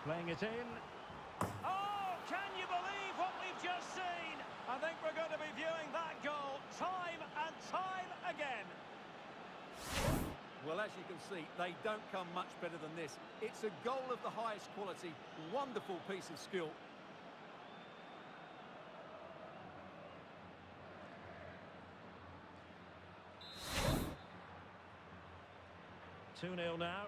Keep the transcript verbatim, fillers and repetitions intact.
Playing it in. Oh, can you believe what we've just seen? I think we're going to be viewing that goal time and time again. Well, as you can see, they don't come much better than this. It's a goal of the highest quality. Wonderful piece of skill. two nil now.